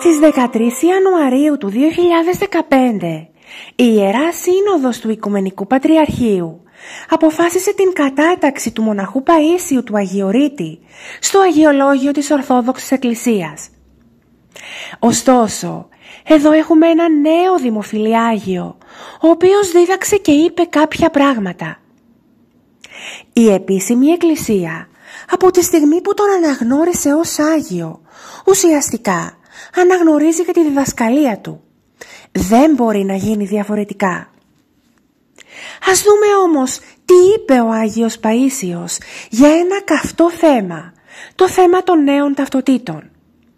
Στις 13 Ιανουαρίου του 2015, η Ιερά Σύνοδος του Οικουμενικού Πατριαρχείου αποφάσισε την κατάταξη του μοναχού Παΐσιου του Αγιορείτη στο Αγιολόγιο της Ορθόδοξης Εκκλησίας. Ωστόσο, εδώ έχουμε ένα νέο δημοφιλή Άγιο, ο οποίος δίδαξε και είπε κάποια πράγματα. Η επίσημη Εκκλησία, από τη στιγμή που τον αναγνώρισε ως Άγιο, ουσιαστικά αναγνωρίζει και τη διδασκαλία του. Δεν μπορεί να γίνει διαφορετικά. Ας δούμε όμως τι είπε ο Άγιος Παΐσιος για ένα καυτό θέμα, το θέμα των νέων ταυτοτήτων.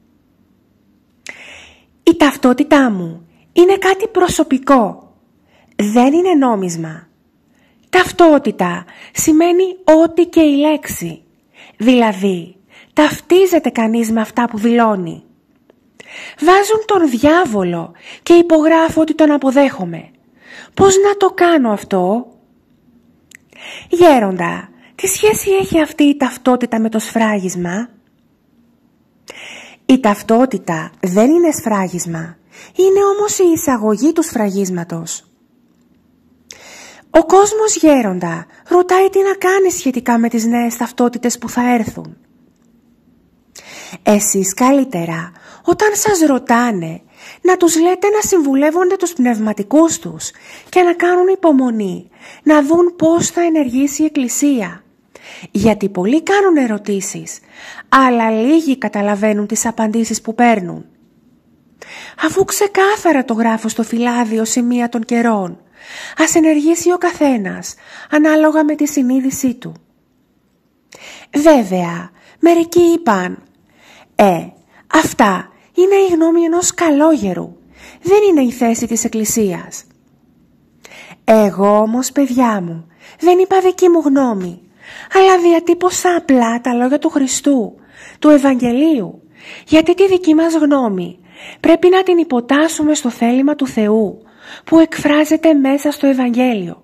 Η ταυτότητά μου είναι κάτι προσωπικό, δεν είναι νόμισμα. Ταυτότητα σημαίνει ό,τι και η λέξη, δηλαδή ταυτίζεται κανείς με αυτά που δηλώνει. Βάζουν τον διάβολο και υπογράφω ότι τον αποδέχομαι. Πώς να το κάνω αυτό? Γέροντα, τι σχέση έχει αυτή η ταυτότητα με το σφράγισμα? Η ταυτότητα δεν είναι σφράγισμα, είναι όμως η εισαγωγή του σφραγίσματος. Ο κόσμος, γέροντα, ρωτάει τι να κάνει σχετικά με τις νέες ταυτότητες που θα έρθουν. Εσείς καλύτερα, όταν σας ρωτάνε, να τους λέτε να συμβουλεύονται τους πνευματικούς τους και να κάνουν υπομονή, να δουν πώς θα ενεργήσει η Εκκλησία. Γιατί πολλοί κάνουν ερωτήσεις, αλλά λίγοι καταλαβαίνουν τις απαντήσεις που παίρνουν. Αφού ξεκάθαρα το γράφω στο φυλάδιο σημεία των καιρών, ας ενεργήσει ο καθένας, ανάλογα με τη συνείδησή του. Βέβαια, μερικοί είπαν, αυτά είναι η γνώμη ενός καλόγερου, δεν είναι η θέση της Εκκλησίας. Εγώ όμως, παιδιά μου, δεν είπα δική μου γνώμη, αλλά διατύπωσα απλά τα λόγια του Χριστού, του Ευαγγελίου, γιατί τη δική μας γνώμη πρέπει να την υποτάσσουμε στο θέλημα του Θεού, που εκφράζεται μέσα στο Ευαγγέλιο.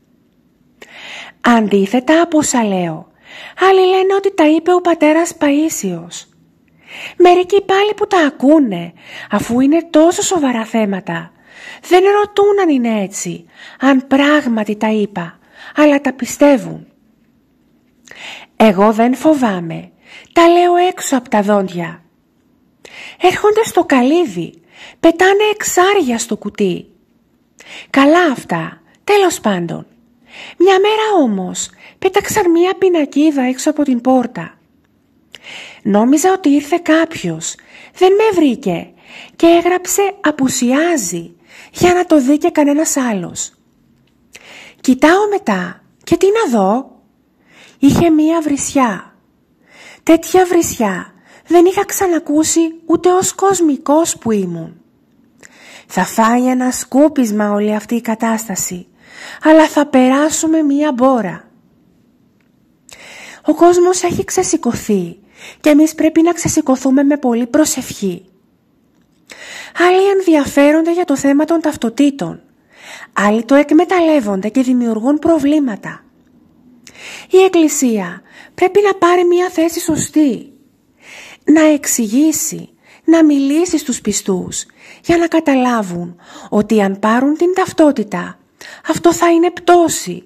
Αντίθετα από όσα λέω, άλλοι λένε ότι τα είπε ο πατέρας Παΐσιος. Μερικοί πάλι που τα ακούνε, αφού είναι τόσο σοβαρά θέματα, δεν ρωτούν αν είναι έτσι, αν πράγματι τα είπα, αλλά τα πιστεύουν. Εγώ δεν φοβάμαι, τα λέω έξω από τα δόντια. Έρχονται στο καλύδι, πετάνε εξάρια στο κουτί. Καλά αυτά, τέλος πάντων. Μια μέρα όμως πέταξαν μια πινακίδα έξω από την πόρτα. Νόμιζα ότι ήρθε κάποιος, δεν με βρήκε και έγραψε «απουσιάζει» για να το δει και κανένας άλλος. Κοιτάω μετά και τι να δω? Είχε μία βρυσιά. Τέτοια βρυσιά δεν είχα ξανακούσει ούτε ως κοσμικός που ήμουν. Θα φάει ένα σκούπισμα όλη αυτή η κατάσταση, αλλά θα περάσουμε μία μπόρα. Ο κόσμος έχει ξεσηκωθεί και εμείς πρέπει να ξεσηκωθούμε με πολύ προσευχή. Άλλοι ενδιαφέρονται για το θέμα των ταυτοτήτων, άλλοι το εκμεταλλεύονται και δημιουργούν προβλήματα. Η Εκκλησία πρέπει να πάρει μία θέση σωστή, να εξηγήσει, να μιλήσει στους πιστούς για να καταλάβουν ότι αν πάρουν την ταυτότητα, αυτό θα είναι πτώση.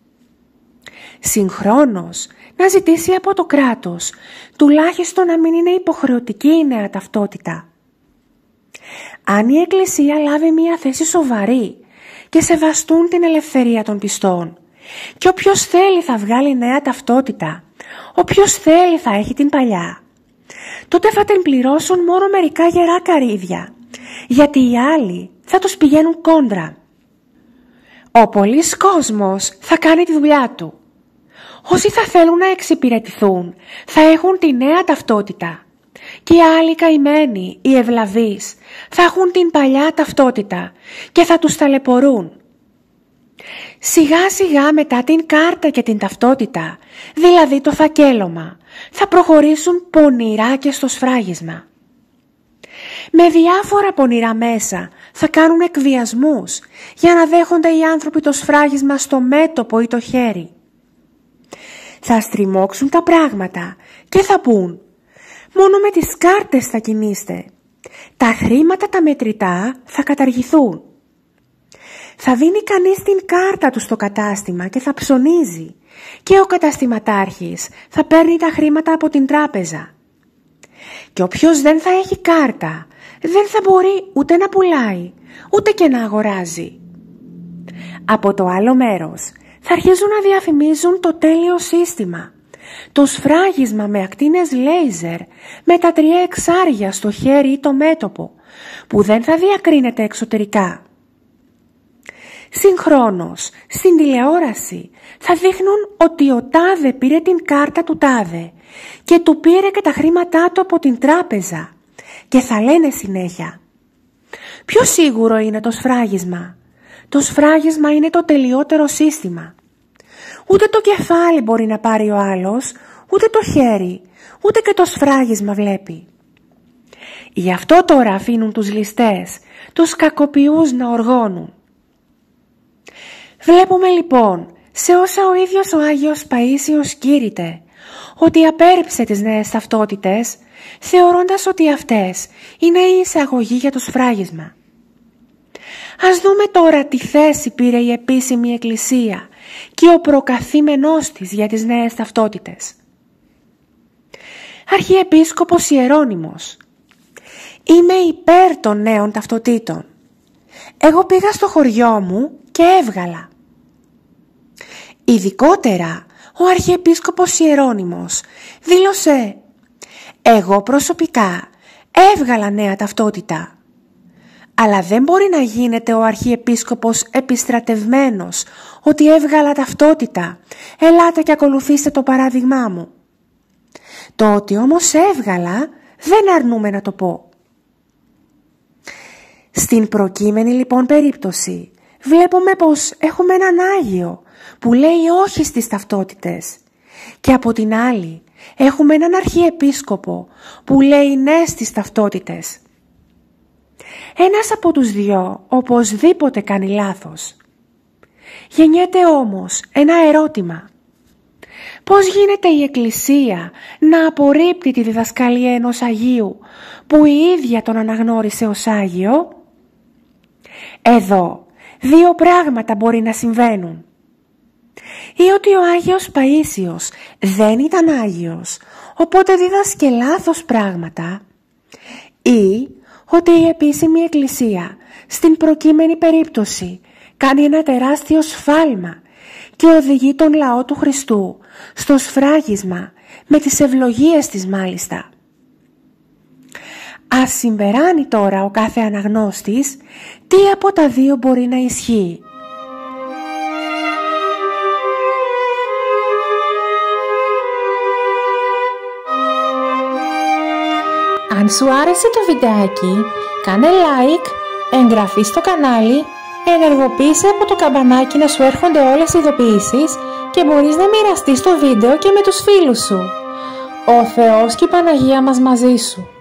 Συγχρόνως, να ζητήσει από το κράτος τουλάχιστον να μην είναι υποχρεωτική η νέα ταυτότητα. Αν η Εκκλησία λάβει μία θέση σοβαρή και σεβαστούν την ελευθερία των πιστών, και όποιος θέλει θα βγάλει νέα ταυτότητα, όποιος θέλει θα έχει την παλιά, τότε θα την πληρώσουν μόνο μερικά γερά καρύδια, γιατί οι άλλοι θα τους πηγαίνουν κόντρα. Ο πολύς κόσμος θα κάνει τη δουλειά του. Όσοι θα θέλουν να εξυπηρετηθούν θα έχουν τη νέα ταυτότητα και οι άλλοι καημένοι, οι ευλαβείς, θα έχουν την παλιά ταυτότητα και θα τους ταλαιπωρούν. Σιγά σιγά μετά την κάρτα και την ταυτότητα, δηλαδή το φακέλωμα, θα προχωρήσουν πονηρά και στο σφράγισμα. Με διάφορα πονηρά μέσα θα κάνουν εκβιασμούς για να δέχονται οι άνθρωποι το σφράγισμα στο μέτωπο ή το χέρι. Θα στριμώξουν τα πράγματα και θα πούν «μόνο με τις κάρτες θα κινείστε». Τα χρήματα τα μετρητά θα καταργηθούν. Θα δίνει κανείς την κάρτα του στο κατάστημα και θα ψωνίζει και ο καταστηματάρχης θα παίρνει τα χρήματα από την τράπεζα. Και όποιος δεν θα έχει κάρτα δεν θα μπορεί ούτε να πουλάει ούτε και να αγοράζει. Από το άλλο μέρος θα αρχίζουν να διαφημίζουν το τέλειο σύστημα, το σφράγισμα με ακτίνες λέιζερ με τα 3 εξάρια στο χέρι ή το μέτωπο που δεν θα διακρίνεται εξωτερικά. Συγχρόνως στην τηλεόραση θα δείχνουν ότι ο τάδε πήρε την κάρτα του τάδε και του πήρε και τα χρήματά του από την τράπεζα και θα λένε συνέχεια: πιο σίγουρο είναι το σφράγισμα. Το σφράγισμα είναι το τελειότερο σύστημα. Ούτε το κεφάλι μπορεί να πάρει ο άλλος, ούτε το χέρι, ούτε και το σφράγισμα βλέπει. Γι' αυτό τώρα αφήνουν τους ληστές, τους κακοποιούς να οργώνουν. Βλέπουμε λοιπόν σε όσα ο ίδιος ο Άγιος Παΐσιος κήρυτε ότι απέρριψε τις νέες ταυτότητες, θεωρώντας ότι αυτές είναι η εισαγωγή για το σφράγισμα. Ας δούμε τώρα τι θέση πήρε η επίσημη Εκκλησία και ο προκαθήμενός της για τις νέες ταυτότητες. Αρχιεπίσκοπος Ιερώνυμος: είμαι υπέρ των νέων ταυτοτήτων. Εγώ πήγα στο χωριό μου και έβγαλα. Ειδικότερα ο Αρχιεπίσκοπος Ιερώνυμος δήλωσε: εγώ προσωπικά έβγαλα νέα ταυτότητα. Αλλά δεν μπορεί να γίνεται ο Αρχιεπίσκοπος επιστρατευμένος ότι έβγαλα ταυτότητα, ελάτε και ακολουθήστε το παράδειγμά μου. Το ότι όμως έβγαλα δεν αρνούμε να το πω. Στην προκείμενη λοιπόν περίπτωση βλέπουμε πως έχουμε έναν Άγιο που λέει όχι στις ταυτότητες και από την άλλη έχουμε έναν Αρχιεπίσκοπο που λέει ναι στις ταυτότητες. Ένας από τους δυο οπωσδήποτε κάνει λάθος. Γεννιέται όμως ένα ερώτημα. Πώς γίνεται η Εκκλησία να απορρίπτει τη διδασκαλία ενός Αγίου που η ίδια τον αναγνώρισε ως Άγιο? Εδώ 2 πράγματα μπορεί να συμβαίνουν. Ή ότι ο Άγιος Παΐσιος δεν ήταν Άγιος, οπότε δίδασκε λάθος πράγματα, ή ότι η επίσημη Εκκλησία στην προκείμενη περίπτωση κάνει ένα τεράστιο σφάλμα και οδηγεί τον λαό του Χριστού στο σφράγισμα με τις ευλογίες της μάλιστα. Ας συμπεράνει τώρα ο κάθε αναγνώστης τι από τα 2 μπορεί να ισχύει. Αν σου άρεσε το βιντεάκι, κάνε like, εγγραφή στο κανάλι, ενεργοποίησε από το καμπανάκι να σου έρχονται όλες οι ειδοποιήσεις και μπορείς να μοιραστείς το βίντεο και με τους φίλους σου. Ο Θεός και η Παναγία μας μαζί σου.